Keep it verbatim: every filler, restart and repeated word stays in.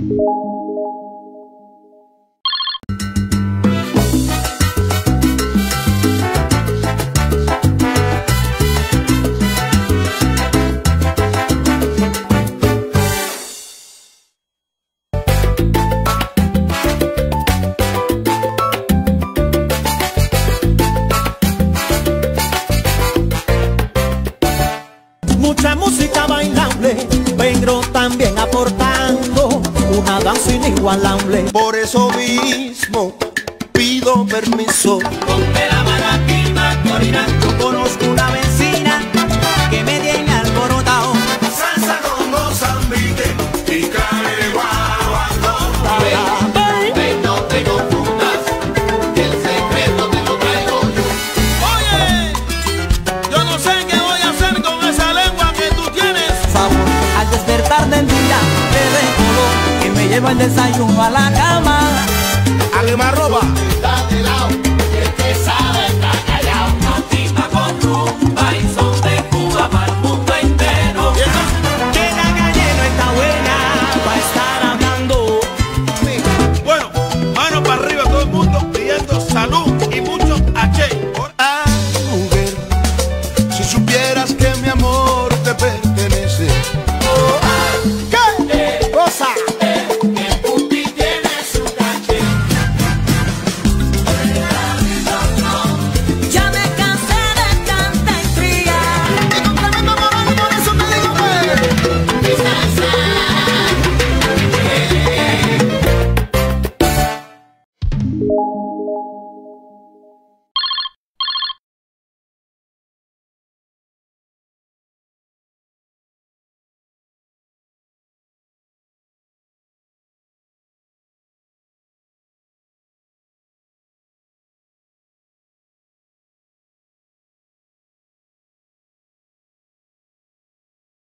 Mucha música bailable, pero también aportando una danza inigualable. Por eso mismo pido permiso. Ponte la mano aquí, Macorina. Yo conozco una vecina que me tiene alborotado. Salsa con Mozambique y carne guaguancó. Ven, ven, no te confundas, que el secreto te lo traigo yo. Oye, yo no sé qué voy a hacer con esa lengua que tú tienes. Sabor al despertar del día te recuerdo que me lleva el desayuno a la cama. Alemán roba. Está de lado, el que sabe está callado. Activa con rumba y sol.